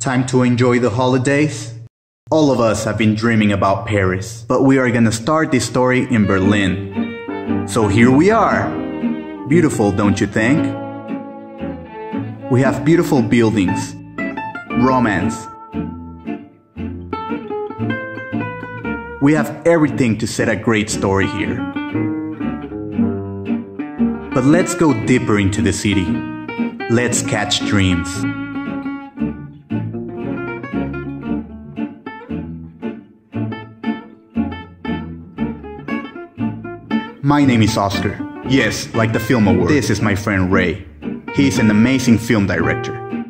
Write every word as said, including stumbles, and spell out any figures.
Time to enjoy the holidays? All of us have been dreaming about Paris, but we are gonna start this story in Berlin. So here we are! Beautiful, don't you think? We have beautiful buildings, romance. We have everything to set a great story here. But let's go deeper into the city. Let's catch dreams. My name is Oscar. Yes, like the film award. This is my friend Ray. He's an amazing film director.